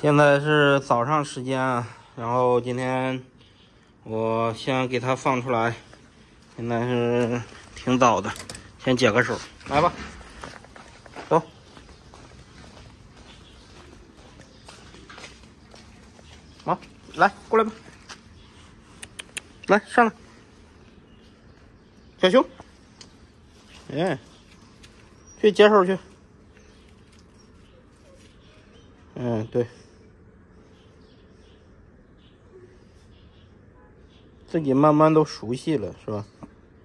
现在是早上时间啊，然后今天我先给它放出来，现在是挺早的，先解个手，来吧，走，好，来过来吧，来上来，小熊，哎，去解手去，嗯，对。自己慢慢都熟悉了，是吧？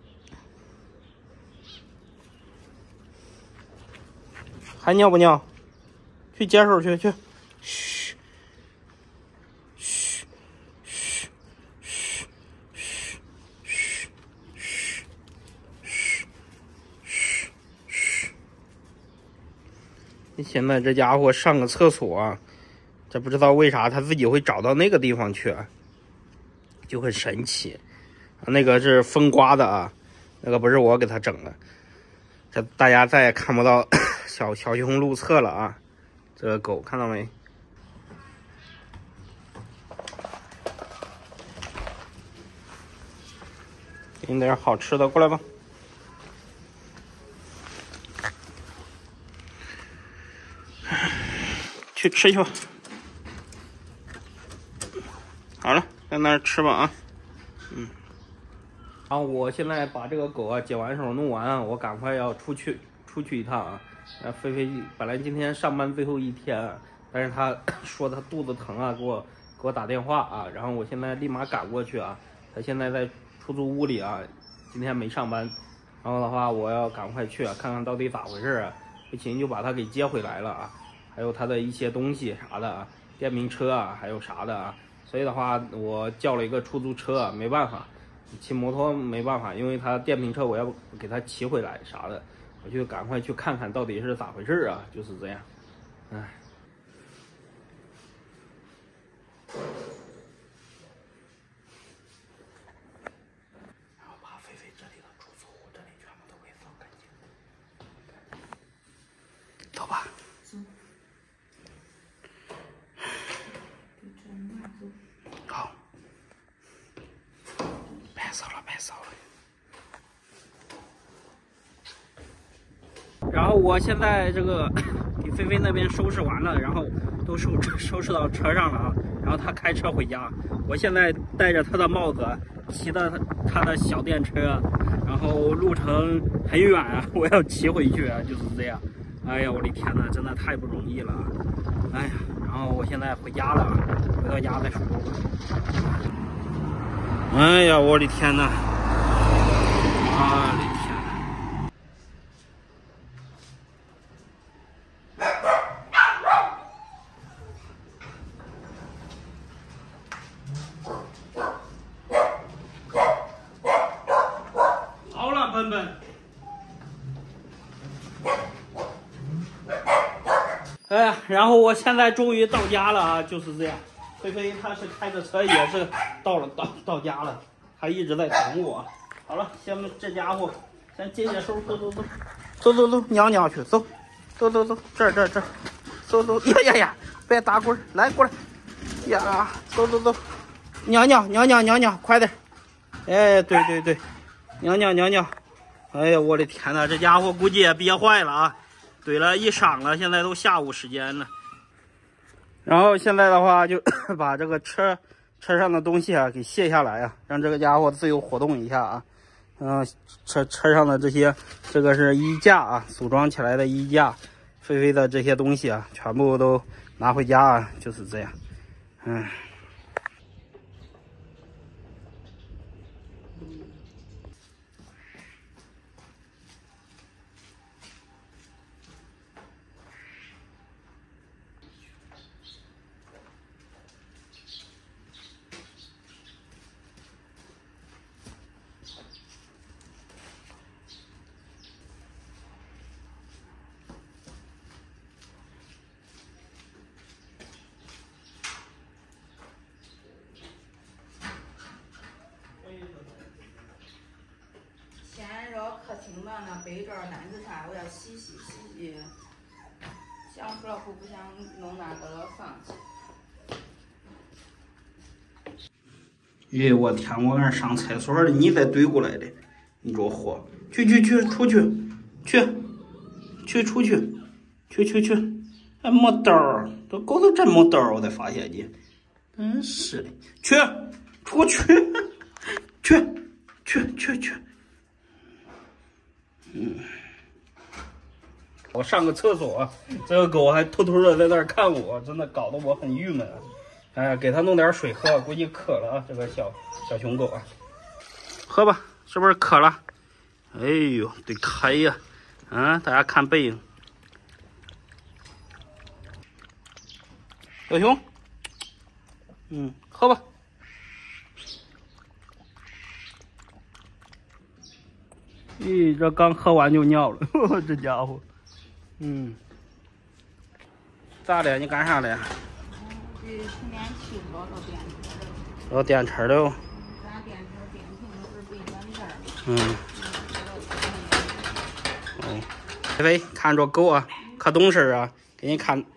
还尿不尿？去解手去，去。嘘，嘘，嘘，嘘，嘘，嘘，嘘，嘘，嘘，嘘。现在这家伙上个厕所啊，这不知道为啥他自己会找到那个地方去啊。就很神奇，那个是风刮的啊，那个不是我给他整的。这大家再也看不到小熊路侧了啊！这个狗看到没？给你点好吃的，过来吧。去吃去吧。好了。在那儿吃吧啊，然后我现在把这个狗啊解完手弄完啊，我赶快要出去一趟啊。菲菲本来今天上班最后一天啊，但是他说他肚子疼啊，给我打电话啊，然后我现在立马赶过去啊。他现在在出租屋里啊，今天没上班，然后的话我要赶快去啊，看看到底咋回事啊，不行就把他给接回来了啊，还有他的一些东西啥的啊，电瓶车啊，还有啥的啊。所以的话，我叫了一个出租车，没办法，骑摩托没办法，因为他电瓶车我要给他骑回来啥的，我就赶快去看看到底是咋回事啊，就是这样，唉。然后把菲菲这里的出租屋这里全部都给扫干净，走吧。好，别扫了，别扫了。然后我现在这个给菲菲那边收拾完了，然后都收拾到车上了啊。然后他开车回家，我现在戴着他的帽子，骑的他的小电车，然后路程很远啊，我要骑回去啊，就是这样。哎呀，我的天哪，真的太不容易了。哎呀，然后我现在回家了，回到家再说。哎呀，我的天哪！我的天哪！好了，笨笨。哎呀，然后我现在终于到家了啊，就是这样。菲菲她是开着车也是到家了，她一直在等我。好了，这家伙先解解手，走，娘去，走，这儿，走，呀，别打滚，来过来，呀，走，娘，快点，哎，对，娘，哎呀，我的天哪，这家伙估计也憋坏了啊，怼了一晌了，现在都下午时间了。然后现在的话就把这个车上的东西啊给卸下来啊，让这个家伙自由活动一下啊。车上的这个是衣架啊，组装起来的衣架，菲菲的这些东西啊，全部都拿回家啊，就是这样。 先绕客厅吧，那被罩、单子啥，我要洗。香出了后不想弄那个了，放弃。 哎，我天！我搁那上厕所的，你再怼过来的，你这货！去，出去！还没道儿，这狗都真没道儿，我才发现你，真是的！出去！我上个厕所，这个狗还偷偷的在那儿看我，真的搞得我很郁闷。哎，给它弄点水喝，估计渴了啊！这个小熊狗啊，喝吧，是不是渴了？哎呦，得开呀！大家看背影，小熊，喝吧。咦，这刚喝完就尿了，这家伙。咋的？你干啥了呀？ 这充电器老电池了。 咱电池电瓶都是背短件儿。 菲菲，看着狗啊，可懂事啊，给你看。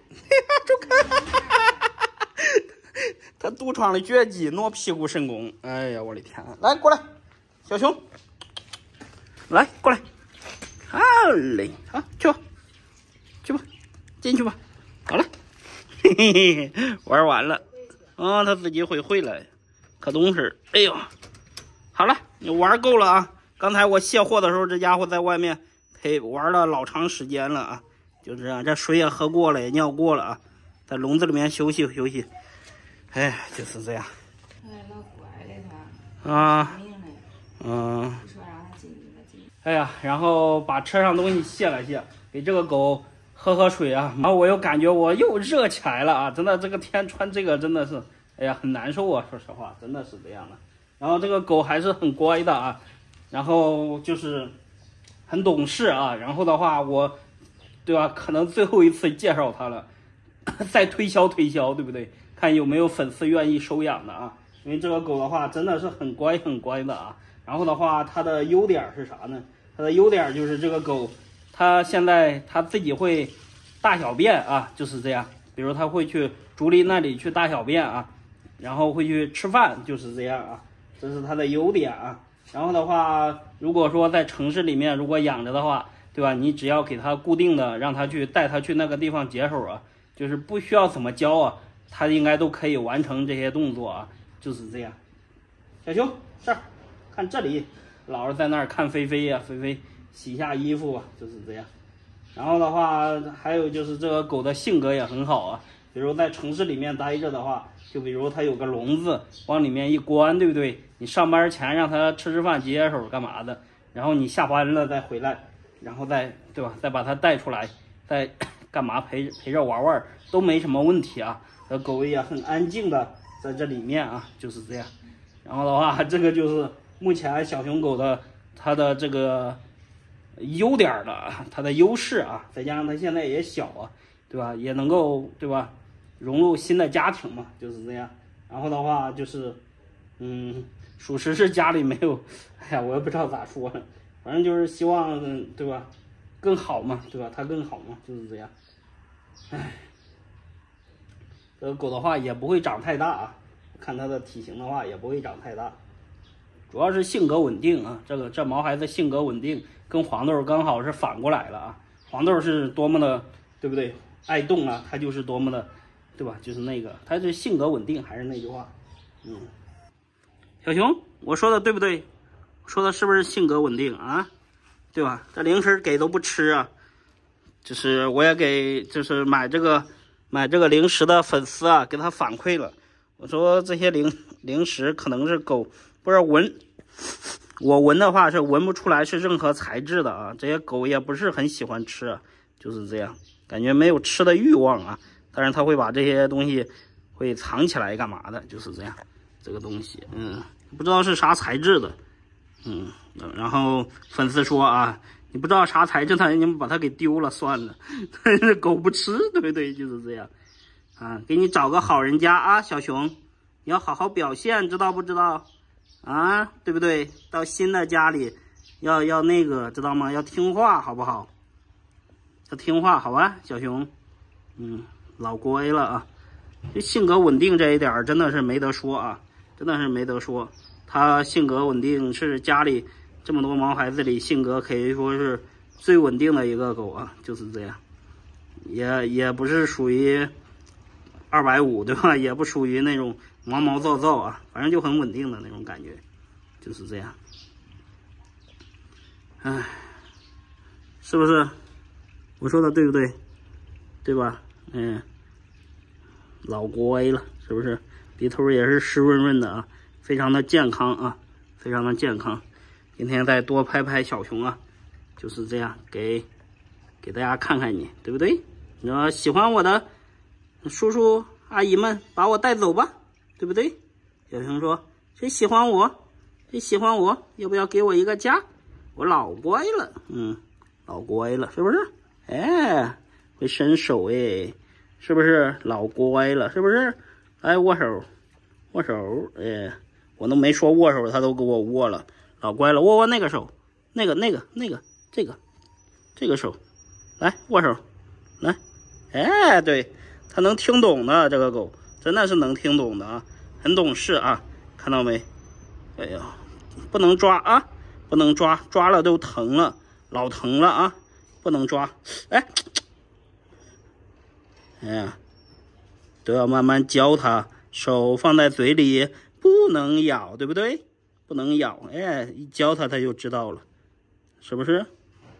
他独创的绝技，挪屁股神功。哎呀，我的天！来，过来，小熊，来过来。好嘞，好，去吧，进去吧。好了，玩完了。他自己会回来，可懂事。哎呦，好了，你玩够了啊！刚才我卸货的时候，这家伙在外面玩了老长时间了啊，就这样，这水也喝过了，也尿过了啊，在笼子里面休息。哎，就是这样。 老乖的他。说让他进去。 哎呀，然后把车上东西卸了卸，给这个狗喝水啊。然后我又感觉我又热起来了啊！真的，这个天穿这个真的是，哎呀，很难受啊！说实话，真的是这样的。然后这个狗还是很乖的啊，然后就是很懂事啊。然后的话，对吧？可能最后一次介绍它了，再推销，对不对？看有没有粉丝愿意收养的啊。因为这个狗的话真的是很乖的啊。然后的话，它的优点是啥呢？它的优点就是这个狗，它现在它自己会大小便啊，就是这样。比如它会去竹林那里去大小便啊，然后会去吃饭，就是这样啊。这是它的优点啊。然后的话，如果说在城市里面如果养着的话，对吧？你只要给它固定的，让它带它去那个地方解手啊，就是不需要怎么教啊，它应该都可以完成这些动作啊，就是这样。小熊，这儿看这里，老是在那儿看菲菲呀，菲菲洗下衣服啊，就是这样。然后的话，还有就是这个狗的性格也很好啊。比如在城市里面待着的话，就比如它有个笼子，往里面一关，对不对？你上班前让它吃饭、解手干嘛的，然后你下班了再回来，然后再对吧？再把它带出来，再干嘛陪着玩都没什么问题啊。这狗也很安静的在这里面啊，就是这样。然后的话，这个就是目前小熊狗的它的这个优点的，它的优势啊，再加上它现在也小啊，对吧？也能够对吧融入新的家庭嘛，就是这样。然后的话就是，属实是家里没有，哎呀，我也不知道咋说了，反正就是希望对吧更好嘛，对吧？它更好嘛，就是这样。哎，这个狗的话也不会长太大啊，看它的体型的话也不会长太大。主要是性格稳定啊，这毛孩子性格稳定，跟黄豆刚好是反过来了啊。黄豆是多么的，对不对？爱动啊，他就是多么的，对吧？就是那个，他是性格稳定，还是那句话，小熊，我说的对不对？说的是不是性格稳定啊？对吧？这零食给都不吃啊，就是我也给，就是买这个零食的粉丝啊，给他反馈了。我说这些零食可能是狗。不是我闻的话是闻不出来是任何材质的啊，这些狗也不是很喜欢吃啊，就是这样，感觉没有吃的欲望啊，但是它会把这些东西会藏起来干嘛的，就是这样，这个东西，不知道是啥材质的，然后粉丝说啊，你不知道啥材质的，你们把它给丢了算了，狗不吃，对不对？就是这样，啊，给你找个好人家啊，小熊，你要好好表现，知道不知道？啊，对不对？到新的家里，要那个，知道吗？要听话，好不好？要听话，好吧，小熊，老乖了啊。这性格稳定这一点真的是没得说啊。 真的是没得说。它性格稳定，是家里这么多毛孩子里性格可以说是最稳定的一个狗啊，就是这样。也不是属于250，对吧？也不属于那种毛毛躁躁啊，反正就很稳定的那种感觉，就是这样。唉，是不是？我说的对不对？对吧？老乖了，是不是？鼻头也是湿润润的啊，非常的健康啊，非常的健康。今天再多拍拍小熊啊，就是这样，给大家看看你，对不对？你说喜欢我的叔叔阿姨们，把我带走吧，对不对？小熊说：“谁喜欢我？谁喜欢我？要不要给我一个家？我老乖了，老乖了，是不是？哎，会伸手哎，是不是？老乖了，是不是？来握手，握手，哎，我都没说握手，他都给我握了，老乖了，握那个手，这个手，来握手，来，哎，对。”他能听懂的，这个狗真的是能听懂的啊，很懂事啊，看到没？哎呀，不能抓啊，不能抓，抓了都疼了，老疼了啊，不能抓。哎呀，都要慢慢教它，手放在嘴里，不能咬，对不对？不能咬，哎，一教它就知道了，是不是？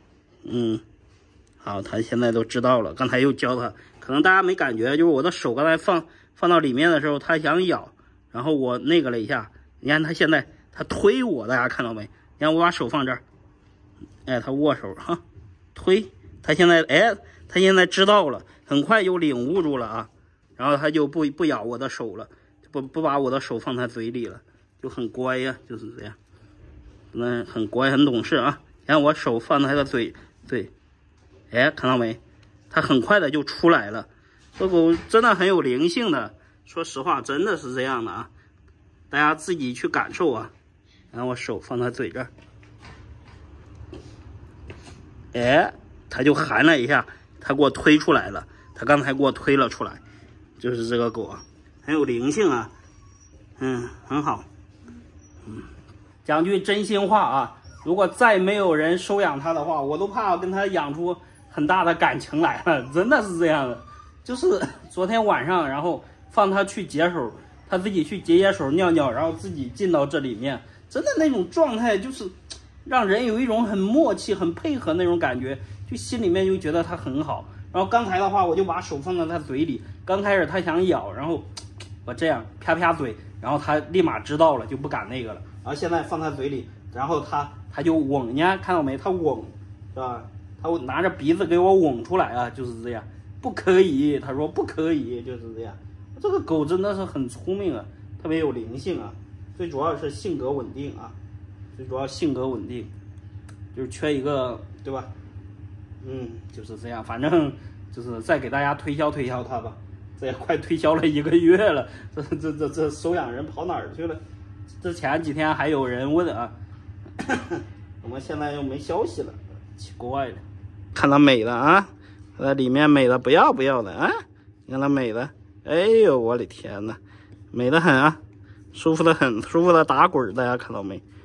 好，它现在都知道了，刚才又教它。可能大家没感觉，就是我的手刚才放到里面的时候，它想咬，然后我那个了一下，你看它现在它推我，大家看到没？你看我把手放这儿，哎，它握手哈，推，它现在它现在知道了，很快就领悟住了啊，然后它就不咬我的手了，不把我的手放在嘴里了，就很乖呀，就是这样，很乖很懂事啊。你看我手放在它的嘴，哎，看到没？它很快的就出来了，这狗真的很有灵性的，说实话真的是这样的啊，大家自己去感受啊。然后我手放在嘴这儿，哎，它就含了一下，它给我推出来了，它刚才给我推了出来，就是这个狗啊，很有灵性啊，很好。讲句真心话啊，如果再没有人收养它的话，我都怕跟它养出很大的感情来了，真的是这样的。就是昨天晚上，然后放他去解手，他自己去解手尿尿，然后自己进到这里面，真的那种状态就是让人有一种很默契、很配合那种感觉，就心里面就觉得他很好。然后刚才的话，我就把手放在他嘴里，刚开始他想咬，然后我这样啪啪嘴，然后他立马知道了，就不敢那个了。然后现在放他嘴里，然后他就吻，你看看到没？他吻，是吧？他拿着鼻子给我吻出来啊，就是这样，不可以，他说不可以，就是这样。这个狗真的是很聪明啊，特别有灵性啊，最主要是性格稳定啊，最主要性格稳定，就是缺一个，对吧？就是这样，反正就是再给大家推销它吧，这也快推销了1个月了，这收养人跑哪儿去了？之前几天还有人问啊，我们现在又没消息了，奇怪了。看它美的啊，在里面美的不要的啊，你看它美的，哎呦我的天呐，美得很啊，舒服的很，舒服的打滚，大家看到没？